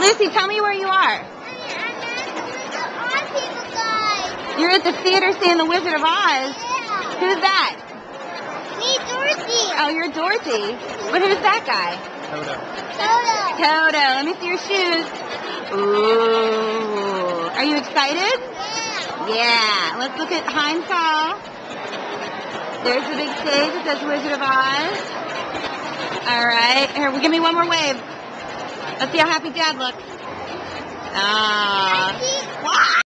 Lucy, tell me where you are. You're at the theater seeing The Wizard of Oz. Yeah. Who's that? Me, Dorothy. Oh, you're Dorothy. But who's that guy? Toto. Toto. Let me see your shoes. Ooh. Are you excited? Yeah. Yeah. Let's look at Heinz Hall. There's the big stage that says Wizard of Oz. All right. Here, give me one more wave. Let's see how happy Dad looks. Ah.